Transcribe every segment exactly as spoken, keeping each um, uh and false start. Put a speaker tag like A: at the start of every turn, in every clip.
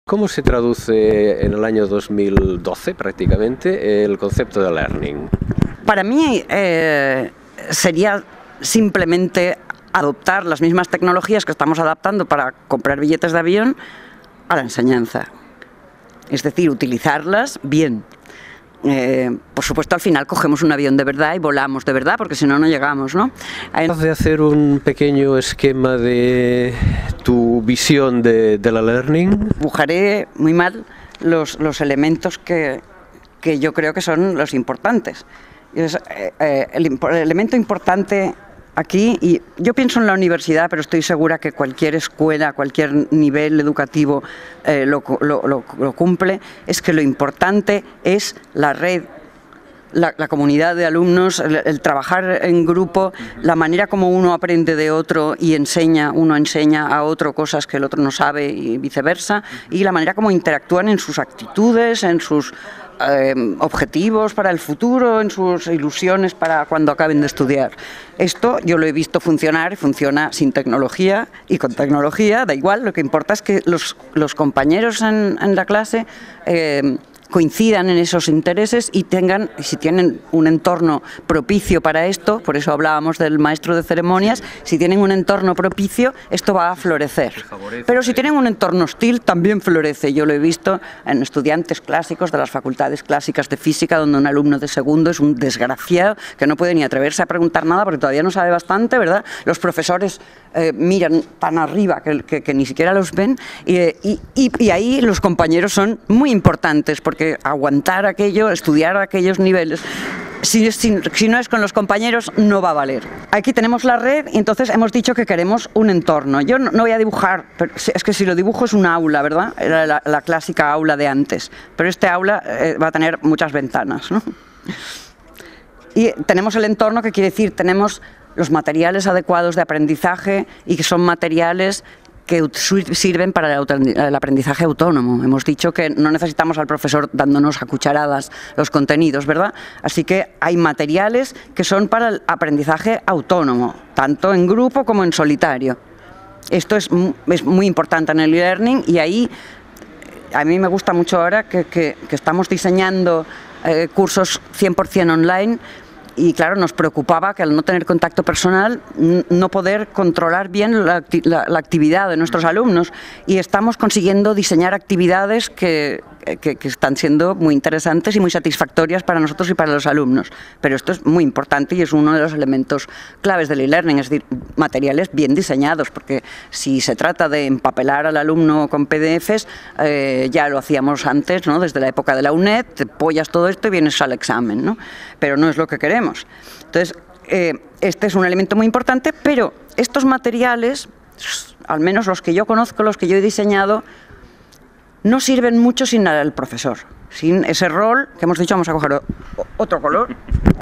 A: ¿Cómo se traduce en el año dos mil doce prácticamente el concepto de learning?
B: Para mí eh, sería simplemente adoptar las mismas tecnologías que estamos adaptando para comprar billetes de avión a la enseñanza. Es decir, utilizarlas bien. Eh, por supuesto, al final cogemos un avión de verdad y volamos de verdad, porque si no, no llegamos, ¿no?
A: ¿Capaz de hacer un pequeño esquema de tu visión de, de la learning?
B: Dibujaré muy mal los, los elementos que, que yo creo que son los importantes. Es, eh, eh, el, el elemento importante aquí, y yo pienso en la universidad, pero estoy segura que cualquier escuela, cualquier nivel educativo eh, lo, lo, lo, lo cumple, es que lo importante es la red, la, la comunidad de alumnos, el, el trabajar en grupo, la manera como uno aprende de otro y enseña, uno enseña a otro cosas que el otro no sabe y viceversa, y la manera como interactúan en sus actitudes, en sus Eh, objetivos para el futuro, en sus ilusiones para cuando acaben de estudiar. Esto yo lo he visto funcionar, funciona sin tecnología y con tecnología, da igual, lo que importa es que los, los compañeros en, en la clase eh, coincidan en esos intereses y tengan, si tienen un entorno propicio para esto, por eso hablábamos del maestro de ceremonias, si tienen un entorno propicio, esto va a florecer. Pero si tienen un entorno hostil, también florece. Yo lo he visto en estudiantes clásicos de las facultades clásicas de física, donde un alumno de segundo es un desgraciado que no puede ni atreverse a preguntar nada porque todavía no sabe bastante, ¿verdad? Los profesores eh, miran tan arriba que, que, que ni siquiera los ven y, y, y, y ahí los compañeros son muy importantes porque que aguantar aquello, estudiar aquellos niveles, si, si, si no es con los compañeros, no va a valer. Aquí tenemos la red y entonces hemos dicho que queremos un entorno. Yo no, no voy a dibujar, pero es que si lo dibujo es un aula, ¿verdad? Era la, la clásica aula de antes, pero este aula eh, va a tener muchas ventanas, ¿no? Y tenemos el entorno, que quiere decir, tenemos los materiales adecuados de aprendizaje y que son materiales que sirven para el aprendizaje autónomo. Hemos dicho que no necesitamos al profesor dándonos a cucharadas los contenidos, ¿verdad? Así que hay materiales que son para el aprendizaje autónomo, tanto en grupo como en solitario. Esto es, es muy importante en el e-learning y ahí a mí me gusta mucho ahora que, que, que estamos diseñando eh, cursos cien por cien online. Y claro, nos preocupaba que al no tener contacto personal no poder controlar bien la, la, la actividad de nuestros alumnos y estamos consiguiendo diseñar actividades que, que, que están siendo muy interesantes y muy satisfactorias para nosotros y para los alumnos. Pero esto es muy importante y es uno de los elementos claves del e-learning, es decir, materiales bien diseñados, porque si se trata de empapelar al alumno con P D Efes, eh, ya lo hacíamos antes, ¿no? Desde la época de la UNED, te pollas todo esto y vienes al examen, ¿no? Pero no es lo que queremos. Entonces, eh, este es un elemento muy importante, pero estos materiales, al menos los que yo conozco, los que yo he diseñado, no sirven mucho sin el profesor, sin ese rol que hemos dicho, vamos a coger otro color.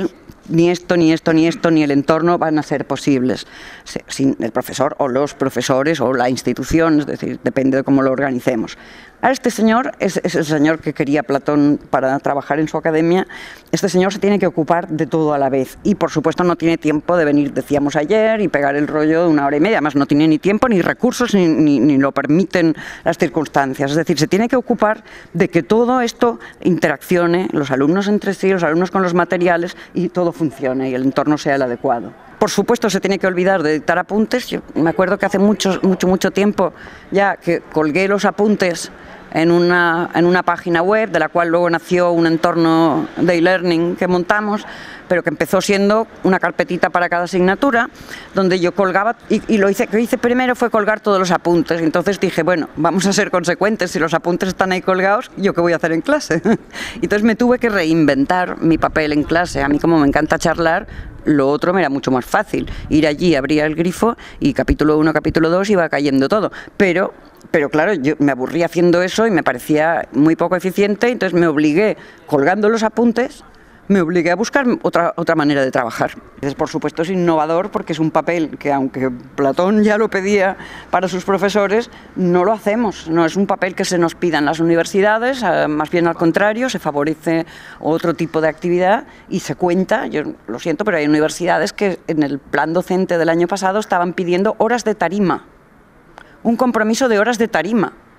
B: Ni esto, ni esto, ni esto, ni el entorno van a ser posibles sin el profesor o los profesores o la institución, es decir, depende de cómo lo organicemos. A este señor, es, es el señor que quería Platón para trabajar en su academia, este señor se tiene que ocupar de todo a la vez y por supuesto no tiene tiempo de venir, decíamos ayer, y pegar el rollo de una hora y media, además no tiene ni tiempo, ni recursos, ni, ni, ni lo permiten las circunstancias, es decir, se tiene que ocupar de que todo esto interaccione, los alumnos entre sí, los alumnos con los materiales y todo funcione y el entorno sea el adecuado. Por supuesto se tiene que olvidar de dictar apuntes. Yo me acuerdo que hace mucho, mucho, mucho tiempo ya que colgué los apuntes en una, en una página web, de la cual luego nació un entorno de e-learning que montamos, pero que empezó siendo una carpetita para cada asignatura, donde yo colgaba, y, y lo hice, que hice primero fue colgar todos los apuntes. Entonces dije, bueno, vamos a ser consecuentes, si los apuntes están ahí colgados, ¿yo qué voy a hacer en clase? Entonces me tuve que reinventar mi papel en clase. A mí, como me encanta charlar, lo otro me era mucho más fácil. Ir allí, abría el grifo y capítulo uno, capítulo dos iba cayendo todo. Pero, pero claro, yo me aburría haciendo eso y me parecía muy poco eficiente, entonces me obligué, colgando los apuntes, me obligué a buscar otra, otra manera de trabajar. Entonces, por supuesto, es innovador porque es un papel que, aunque Platón ya lo pedía para sus profesores, no lo hacemos. No es un papel que se nos pida en las universidades, más bien al contrario, se favorece otro tipo de actividad y se cuenta. Yo lo siento, pero hay universidades que en el plan docente del año pasado estaban pidiendo horas de tarima, un compromiso de horas de tarima.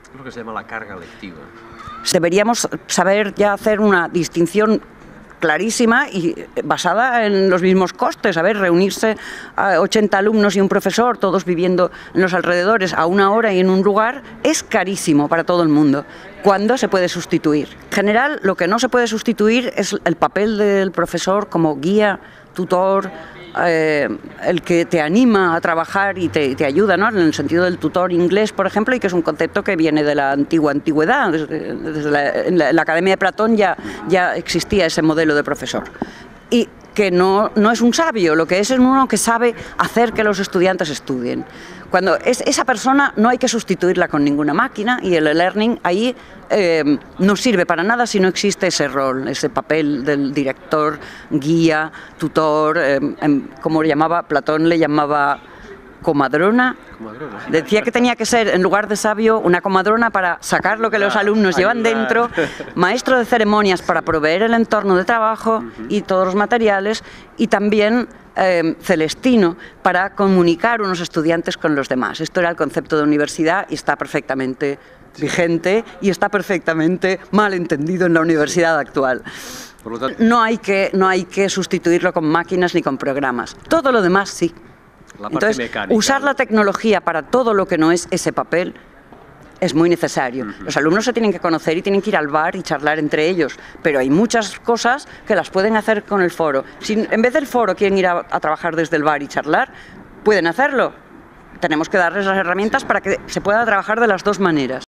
A: Es lo que se llama la carga lectiva.
B: Deberíamos saber ya hacer una distinción clarísima y basada en los mismos costes. A ver, reunirse a ochenta alumnos y un profesor, todos viviendo en los alrededores a una hora y en un lugar, es carísimo para todo el mundo. ¿Cuándo se puede sustituir? En general, lo que no se puede sustituir es el papel del profesor como guía, tutor, eh, el que te anima a trabajar y te, te ayuda, ¿no? En el sentido del tutor inglés, por ejemplo, y que es un concepto que viene de la antigua antigüedad. Desde, desde la, en, la, en la Academia de Platón ya, ya existía ese modelo de profesor. Y que no, no es un sabio, lo que es es uno que sabe hacer que los estudiantes estudien. Cuando es, esa persona no hay que sustituirla con ninguna máquina, y el e-learning ahí eh, no sirve para nada si no existe ese rol, ese papel del director, guía, tutor, eh, eh, como llamaba Platón, le llamaba comadrona. Comadrona. Decía que tenía que ser, en lugar de sabio, una comadrona para sacar lo que los alumnos llevan dentro, maestro de ceremonias para proveer el entorno de trabajo y todos los materiales, y también eh, celestino para comunicar unos estudiantes con los demás. Esto era el concepto de universidad y está perfectamente vigente y está perfectamente mal entendido en la universidad actual. Por lo tanto, no hay que, no hay que sustituirlo con máquinas ni con programas. Todo lo demás sí.
A: La parte
B: Entonces,
A: mecánica,
B: usar
A: ¿no?
B: la tecnología para todo lo que no es ese papel es muy necesario. Uh-huh. Los alumnos se tienen que conocer y tienen que ir al bar y charlar entre ellos, pero hay muchas cosas que las pueden hacer con el foro. Si en vez del foro quieren ir a, a trabajar desde el bar y charlar, pueden hacerlo. Tenemos que darles las herramientas para que se pueda trabajar de las dos maneras.